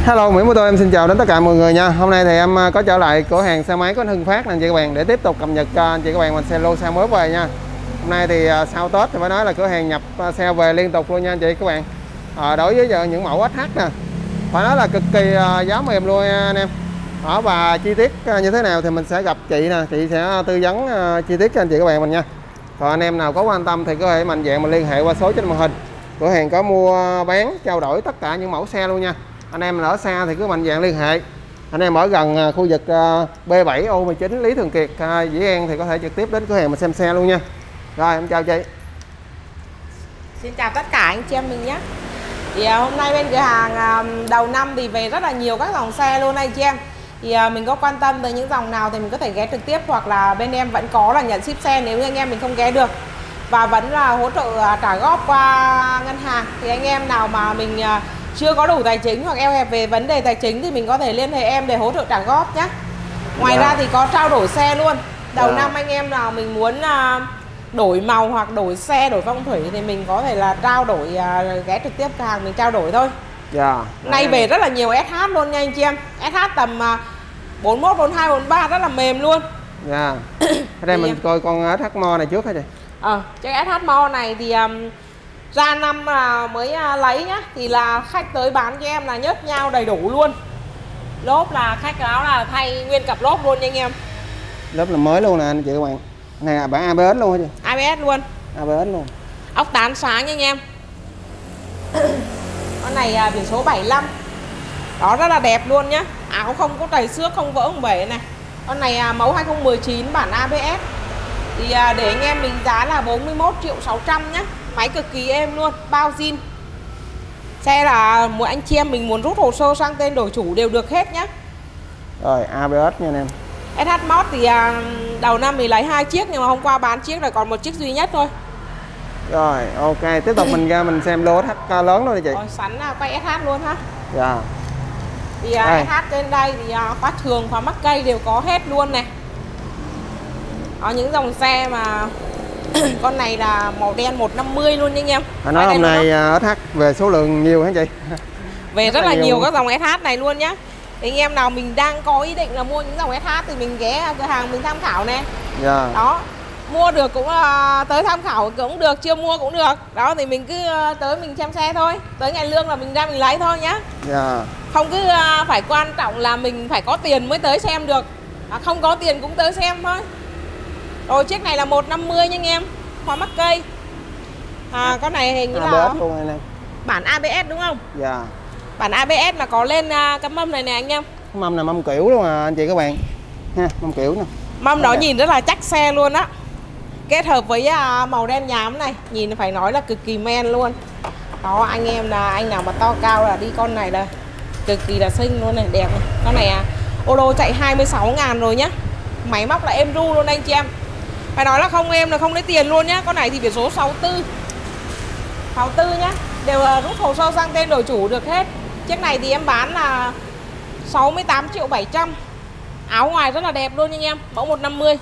Hello, Nguyễn Mô Tô em xin chào đến tất cả mọi người nha. Hôm nay thì em có trở lại cửa hàng xe máy của anh Hưng Phát nè anh chị các bạn, để tiếp tục cập nhật cho anh chị các bạn mình xe lô xe mới về nha. Hôm nay thì sau Tết thì phải nói là cửa hàng nhập xe về liên tục luôn nha anh chị các bạn. Đối với những mẫu SH nè, phải nói là cực kỳ giá mềm luôn nha anh em. Và chi tiết như thế nào thì mình sẽ gặp chị nè, chị sẽ tư vấn chi tiết cho anh chị các bạn mình nha. Còn anh em nào có quan tâm thì có thể mạnh dạn mình liên hệ qua số trên màn hình. Cửa hàng có mua bán trao đổi tất cả những mẫu xe luôn nha. Anh em ở xa thì cứ mạnh dạn liên hệ. Anh em ở gần khu vực B7 O19 Lý Thường Kiệt, Dĩ An thì có thể trực tiếp đến cửa hàng mình xem xe luôn nha. Rồi em chào chị. Xin chào tất cả anh chị em mình nhé. Thì hôm nay bên cửa hàng đầu năm thì về rất là nhiều các dòng xe luôn anh chị em. Thì mình có quan tâm tới những dòng nào thì mình có thể ghé trực tiếp, hoặc là bên em vẫn có là nhận ship xe nếu như anh em mình không ghé được, và vẫn là hỗ trợ trả góp qua ngân hàng. Thì anh em nào mà mình chưa có đủ tài chính hoặc eo hẹp về vấn đề tài chính thì mình có thể liên hệ em để hỗ trợ trả góp nhé. Ngoài ra thì có trao đổi xe luôn. Đầu năm anh em nào mình muốn đổi màu hoặc đổi xe, đổi phong thủy thì mình có thể là trao đổi, ghé trực tiếp cửa hàng mình trao đổi thôi. Nay về rất là nhiều SH luôn nha anh chị em. SH tầm 41, 42, 43 rất là mềm luôn. Ở đây mình coi con SH Mo này trước hả chị? Chiếc SH Mo này thì ra năm mới lấy nhá, thì là khách tới bán cho em là nhớt nhau đầy đủ luôn. Lốp là khách áo là thay nguyên cặp lốp luôn nha anh em. Lốp là mới luôn nè anh chị các bạn. Này là bản ABS luôn hả chị? ABS luôn. ABS luôn. Ốc tán sáng nha anh em. Con này biển số 75. Đó, rất là đẹp luôn nhá. Áo không có trầy xước, không vỡ, không bể này. Con này mẫu 2019 bản ABS. Thì để anh em mình giá là 41.600.000 nhá. Máy cực kỳ êm luôn, bao zin. Xe là một anh chị em mình muốn rút hồ sơ sang tên đổi chủ đều được hết nhá. Rồi ABS nha anh em. SH Mod thì đầu năm thì lấy 2 chiếc, nhưng mà hôm qua bán chiếc rồi còn 1 chiếc duy nhất thôi. Rồi ok, tiếp tục mình ra mình xem lô SH lớn luôn đi chị. Rồi sẵn quay SH luôn ha. Dạ. Thì SH trên đây thì khóa thường, khóa mắc cây đều có hết luôn này. Có những dòng xe mà con này là màu đen 150 luôn nha anh em. Nói hôm nay SH về số lượng nhiều hả chị? Về rất là nhiều các dòng SH này luôn nhá. Thì anh em nào mình đang có ý định là mua những dòng SH thì mình ghé cửa hàng mình tham khảo nè. Đó, mua được cũng tới tham khảo cũng được, chưa mua cũng được. Đó thì mình cứ tới mình xem xe thôi. Tới ngày lương là mình ra mình lấy thôi nhá. Không cứ phải quan trọng là mình phải có tiền mới tới xem được. Không có tiền cũng tới xem thôi. Rồi chiếc này là 150 nha anh em. Khóa mắc cây. Con này hình như là bản ABS đúng không? Dạ. Bản ABS là có lên cái mâm này nè anh em. Cái mâm này mâm kiểu luôn à anh chị các bạn ha, mâm kiểu nè. Mâm đó nhìn rất là chắc xe luôn á. Kết hợp với màu đen nhám này, nhìn phải nói là cực kỳ men luôn. Đó, anh em là anh nào mà to cao là đi con này là cực kỳ là xinh luôn này, đẹp này. Con này ô tô chạy 26.000 rồi nhá. Máy móc là êm ru luôn anh chị em. Phải nói là không êm là không lấy tiền luôn nhá. Con này thì biển số 64 nhá. Đều rút hồ sơ sang tên đổi chủ được hết. Chiếc này thì em bán là 68.700.000. Áo ngoài rất là đẹp luôn nha anh em. Mẫu 150.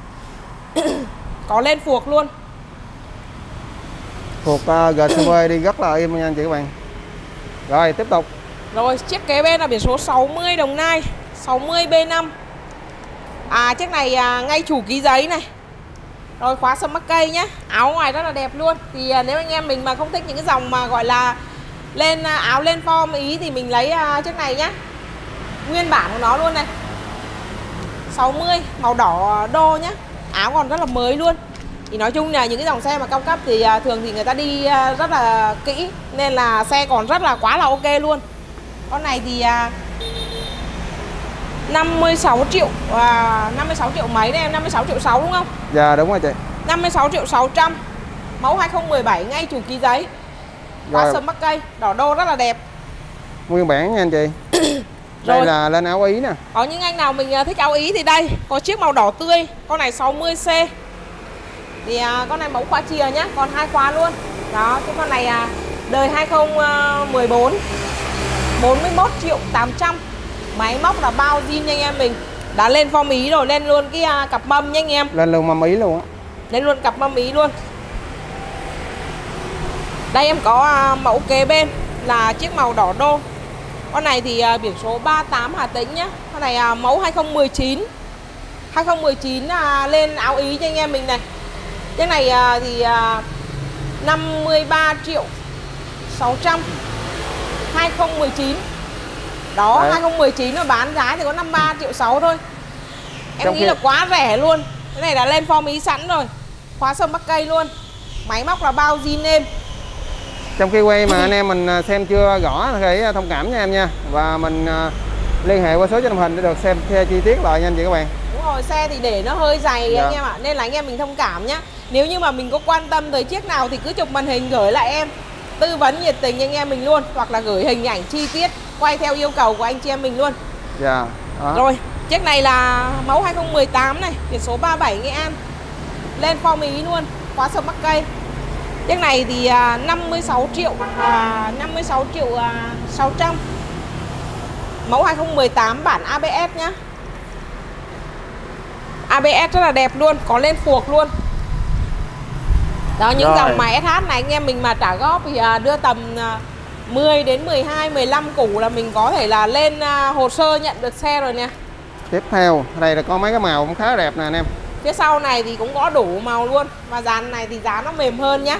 Có lên phuộc luôn. Phuộc GCV đi rất là im nha anh chị các bạn. Rồi tiếp tục. Rồi chiếc kế bên là biển số 60 Đồng Nai 60 B5. Chiếc này ngay chủ ký giấy này. Rồi khóa sâm mắc cây nhá. Áo ngoài rất là đẹp luôn. Thì nếu anh em mình mà không thích những cái dòng mà gọi là lên áo lên form ý thì mình lấy chiếc này nhá. Nguyên bản của nó luôn này. 60 màu đỏ đô nhá. Áo còn rất là mới luôn. Thì nói chung là những cái dòng xe mà cao cấp thì thường thì người ta đi rất là kỹ, nên là xe còn rất là quá là ok luôn. Con này thì 56 triệu 56 triệu mấy đấy em, 56 triệu 6 đúng không? Dạ đúng rồi chị. 56.600.000. Mẫu 2017 ngay chủ ký giấy. Khóa sâm mắc cây, đỏ đô rất là đẹp. Nguyên bản nha anh chị. Đây là lên áo Ý nè. Có những anh nào mình thích áo Ý thì đây, có chiếc màu đỏ tươi. Con này 60C. Thì con này mẫu khóa chìa nhá, còn 2 khóa luôn. Đó, cái con này đời 2014 41.800.000. Máy móc là bao zin nha anh em mình. Đã lên form Ý rồi, lên luôn cái cặp mâm nha anh em. Lên luôn mâm Ý luôn á. Lên luôn cặp mâm Ý luôn. Đây em có mẫu kế bên là chiếc màu đỏ đô. Con này thì biển số 38 Hà Tĩnh nhá. Con này mẫu 2019. 2019 lên áo ý cho anh em mình này. Chiếc này thì 53 triệu 600. 2019. Đó, đấy. 2019 mà bán giá thì có 53 triệu 6 thôi. Em nghĩ là quá rẻ luôn. Cái này đã lên form ý sẵn rồi. Khóa sâm bắc cây luôn. Máy móc là bao zin êm. Trong khi quay mà anh em mình xem chưa rõ thì thông cảm nha em nha. Và mình liên hệ qua số trên màn hình để được xem xe chi tiết lại nha anh chị các bạn. Đúng rồi, xe thì để nó hơi dày anh em ạ. Nên là anh em mình thông cảm nhá. Nếu như mà mình có quan tâm tới chiếc nào thì cứ chụp màn hình gửi lại em. Tư vấn nhiệt tình anh em mình luôn. Hoặc là gửi hình ảnh chi tiết quay theo yêu cầu của anh chị em mình luôn. Dạ. Rồi, chiếc này là mẫu 2018 này, biển số 37 Nghệ An. Lên form ý luôn, khóa sâm bắc cây. Chiếc này thì 56 triệu 600. Mẫu 2018 bản ABS nhá. ABS rất là đẹp luôn, có lên phuộc luôn. Đó, những dòng mà SH này anh em mình mà trả góp thì đưa tầm 10 đến 12, 15 củ là mình có thể là lên hồ sơ nhận được xe rồi nè. Tiếp theo, đây là có mấy cái màu cũng khá đẹp nè anh em. Phía sau này thì cũng có đủ màu luôn. Và dàn này thì giá nó mềm hơn nhá.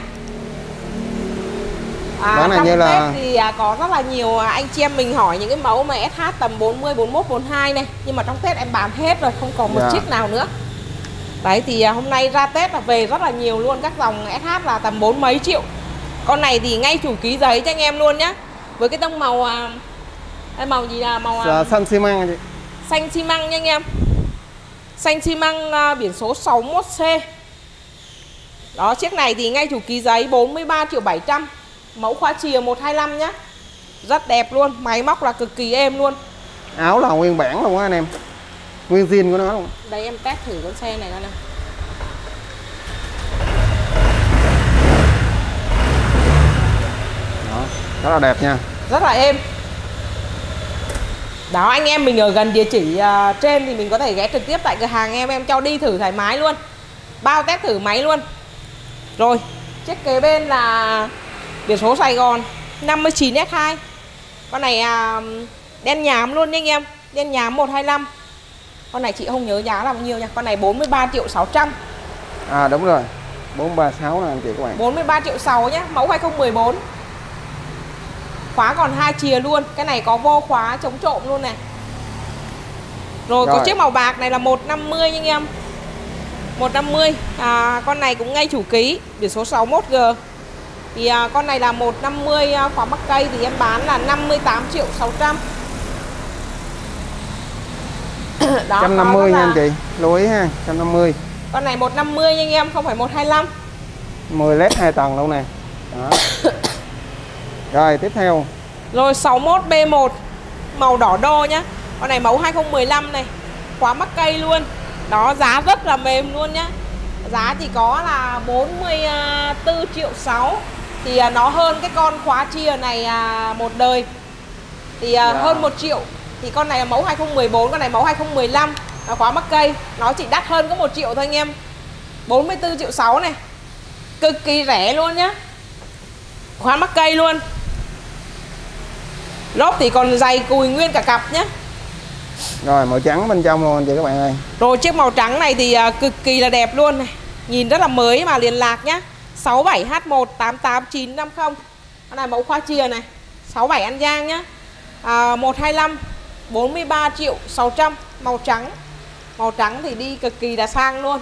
Này như là thì có rất là nhiều anh chị em mình hỏi những cái mẫu mà SH tầm 40, 41, 42 này. Nhưng mà trong Tết em bán hết rồi, không còn một chiếc nào nữa. Đấy thì hôm nay ra Tết là về rất là nhiều luôn. Các dòng SH là tầm 4 mấy triệu. Con này thì ngay chủ ký giấy cho anh em luôn nhá. Với cái tông màu màu gì là màu xanh xi măng chị. Xanh xi măng nha anh em. Xanh xi măng biển số 61C. Đó, chiếc này thì ngay chủ ký giấy 43 triệu 700. Mẫu khóa chìa 125 nhá. Rất đẹp luôn, máy móc là cực kỳ êm luôn. Áo là nguyên bản luôn á anh em. Nguyên zin của nó luôn. Đây em test thử con xe này coi nào. Đó, rất là đẹp nha. Rất là êm. Đó, anh em mình ở gần địa chỉ trên thì mình có thể ghé trực tiếp tại cửa hàng em cho đi thử thoải mái luôn. Bao test thử máy luôn. Rồi, chiếc kế bên là biển số Sài Gòn 59S2. Con này đen nhám luôn nha anh em. Đen nhám 125. Con này chị không nhớ giá là bao nhiêu nha. Con này 43 triệu 600. Đúng rồi, 436 nè anh chị các bạn. 43 triệu 6 nhá. Mẫu 2014. Khóa còn 2 chìa luôn. Cái này có vô khóa chống trộm luôn này. Rồi có chiếc màu bạc này là 150 nha anh em. 150. Con này cũng ngay chủ ký, biển số 61G. Thì con này là 150 khóa bắc cây thì em bán là 58 triệu 600. Đó, 150 nha anh chị, lưu ý ha, 150. Con này 150 nha anh em, không phải 125. 10 led 2 tầng luôn nè. Đó. Rồi tiếp theo. Rồi 61B1 màu đỏ đô nhá. Con này mẫu 2015 này, khóa mắc cây luôn. Đó, giá rất là mềm luôn nhá. Giá chỉ có là 44 triệu 6. Thì nó hơn cái con khóa chia này một đời. Thì hơn 1 triệu. Thì con này là mẫu 2014, con này mẫu 2015. Khóa mắc cây, nó chỉ đắt hơn có 1 triệu thôi anh em. 44 triệu 6 này. Cực kỳ rẻ luôn nhá. Khóa mắc cây luôn. Lốp thì còn dày cùi nguyên cả cặp nhá. Rồi màu trắng bên trong luôn anh chị các bạn ơi. Rồi chiếc màu trắng này thì cực kỳ là đẹp luôn này. Nhìn rất là mới mà liền lạc nhá. 67H1 88950. Con này mẫu khóa chìa này. 67 An Giang nhá. 125 43 triệu 600. Màu trắng. Màu trắng thì đi cực kỳ là sang luôn.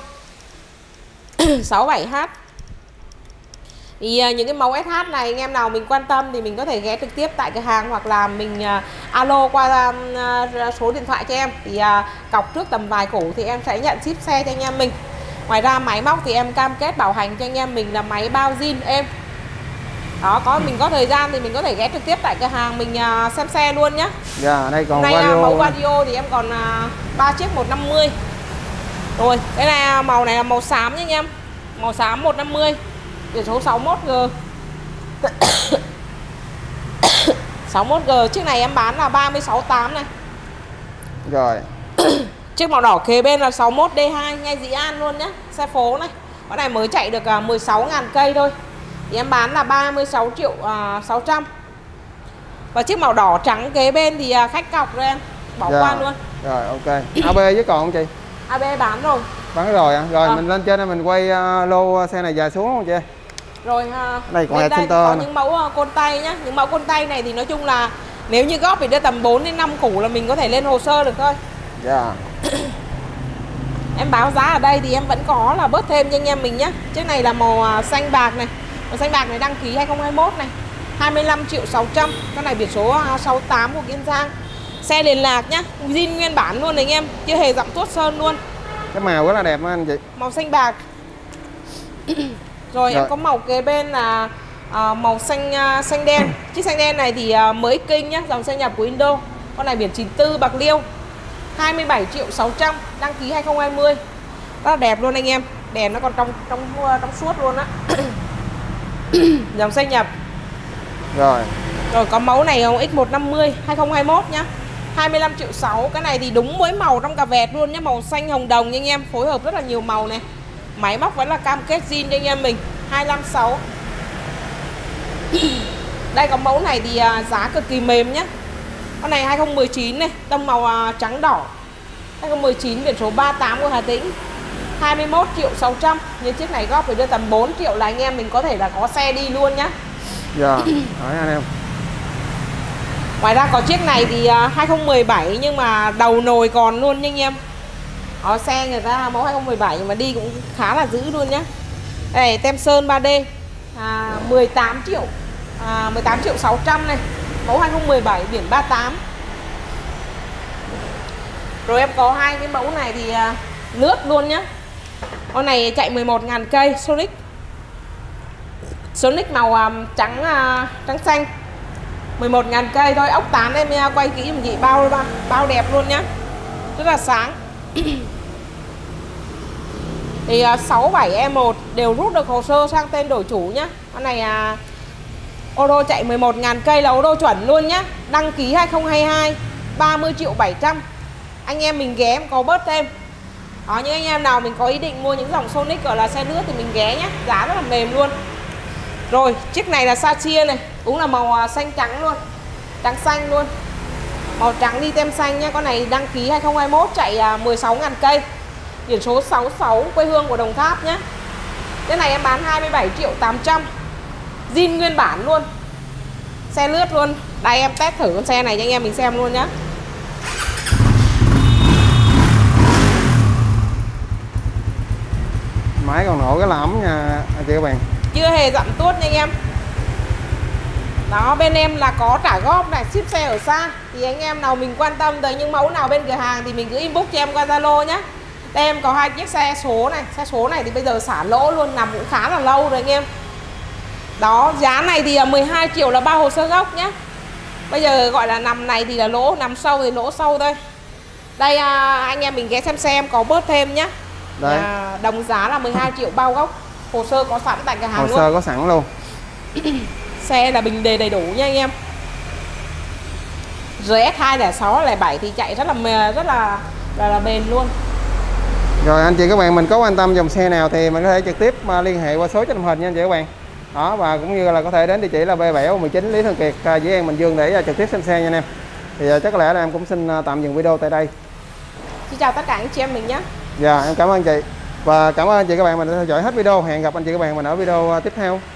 67H. Thì những cái mẫu SH này anh em nào mình quan tâm thì mình có thể ghé trực tiếp tại cửa hàng, hoặc là mình alo qua số điện thoại cho em. Thì cọc trước tầm vài củ thì em sẽ nhận ship xe cho anh em mình. Ngoài ra máy móc thì em cam kết bảo hành cho anh em mình là máy bao zin êm. Đó, mình có thời gian thì mình có thể ghé trực tiếp tại cửa hàng mình xem xe luôn nhá. Dạ, đây còn mẫu Vario thì em còn 3 chiếc 150. Rồi, cái này màu này là màu xám nha anh em. Màu xám 150. Biển số 61G. 61G, chiếc này em bán là 368 này. Rồi. Chiếc màu đỏ kế bên là 61D2 ngay Dĩ An luôn nhá, xe phố này. Con này mới chạy được 16.000 cây thôi. Thì em bán là 36 triệu 600. Và chiếc màu đỏ trắng kế bên thì khách cọc rồi em, bỏ Dạ. qua luôn. Rồi ok. AB với còn không chị? AB bán rồi. Bán rồi à? Rồi mình lên trên đây mình quay lô xe này dài xuống không chị? Rồi Đây còn bên đây center có nè. những mẫu côn tay nhá. Những mẫu côn tay này thì nói chung là nếu như góp thì đưa tầm 4 đến 5 củ là mình có thể lên hồ sơ được thôi. Dạ. Em báo giá ở đây thì em vẫn có là bớt thêm cho anh em mình nhé. Chiếc này là màu xanh bạc này. Màu xanh bạc này đăng ký 2021 này, 25.600.000. Con này biển số 68 của Kiên Giang. Xe liền lạc nhá, zin nguyên bản luôn này anh em, chưa hề dặm tuốt sơn luôn. Cái màu rất là đẹp anh chị. Màu xanh bạc. Rồi em có màu kế bên là màu xanh đen. Chiếc xanh đen này thì mới kinh nhá, dòng xe nhập của Indo. Con này biển 94 Bạc Liêu, 27.600.000, đăng ký 2020. Rất là đẹp luôn anh em. Đèn nó còn trong suốt luôn á. Dòng xe nhập. Rồi. Rồi có mẫu này X150 2021 nhá, 25.600.000. Cái này thì đúng với màu trong cà vẹt luôn nhá, màu xanh hồng đồng nha anh em, phối hợp rất là nhiều màu này. Máy móc vẫn là cam kết zin cho anh em mình, 256. Đây có mẫu này thì giá cực kỳ mềm nhá. Con này 2019 này, tông màu trắng đỏ. 2019 biển số 38 của Hà Tĩnh, 21.600.000. Nhưng chiếc này góp phải đưa tầm 4 triệu là anh em mình có thể là có xe đi luôn nhá. Dạ. Hỏi anh em. Ngoài ra có chiếc này thì 2017 nhưng mà đầu nồi còn luôn nha anh em. Ở xe người ta mẫu 2017 nhưng mà đi cũng khá là dữ luôn nhá. Đây tem sơn 3D 18 triệu 18.600.000 này, mẫu 2017 biển 38. Rồi em có hai cái mẫu này thì lướt luôn nhá. Con này chạy 11.000 cây Sonic. Sonic màu trắng xanh, 11.000 cây thôi. Ốc tán em quay kỹ một chị, bao đẹp luôn nhá, rất là sáng. Thì 67E1 đều rút được hồ sơ sang tên đổi chủ nhá. Con này ô tô chạy 11.000 cây là ô tô chuẩn luôn nhá, đăng ký 2022, 30.700.000. Anh em mình ghé em có bớt thêm. Đó, những anh em nào mình có ý định mua những dòng Sonic gọi là xe lướt thì mình ghé nhá, giá rất là mềm luôn. Rồi chiếc này là Satia này, cũng là màu xanh trắng luôn, trắng xanh luôn, màu trắng đi tem xanh nhá. Con này đăng ký 2021, chạy 16.000 cây, biển số 66, quê hương của Đồng Tháp nhá. Cái này em bán 27.800.000, zin nguyên bản luôn, xe lướt luôn. Đây em test thử con xe này cho anh em mình xem luôn nhá. Máy còn nổ cái lẫm nha anh chị các bạn. Chưa hề dặm tuốt nha anh em. Đó, bên em là có trả góp này, ship xe ở xa. Thì anh em nào mình quan tâm tới những mẫu nào bên cửa hàng thì mình cứ inbox cho em qua Zalo nhé. Đây em có hai chiếc xe số này. Xe số này thì bây giờ xả lỗ luôn, nằm cũng khá là lâu rồi anh em. Đó, giá này thì 12 triệu là bao hồ sơ gốc nhé. Bây giờ gọi là nằm này thì là lỗ, nằm sâu thì lỗ sâu thôi. Đây anh em mình ghé xem có bớt thêm nhé. Đồng giá là 12 triệu bao gốc. Hồ sơ có sẵn tại cửa hàng luôn. Hồ sơ có sẵn luôn. Xe là bình đề đầy đủ nha anh em. RS 20607 thì chạy rất là bền luôn. Rồi anh chị các bạn mình có quan tâm dòng xe nào thì mình có thể trực tiếp liên hệ qua số trên màn hình nha anh chị các bạn. Đó, và cũng như là có thể đến địa chỉ là B719 Lý Thường Kiệt, Dĩ An, Bình Dương để trực tiếp xem xe nha anh em. Thì chắc có lẽ là em cũng xin tạm dừng video tại đây. Xin chào tất cả anh chị em mình nhé. Dạ em cảm ơn chị. Và cảm ơn anh chị các bạn mình đã theo dõi hết video. Hẹn gặp anh chị các bạn mình ở video tiếp theo.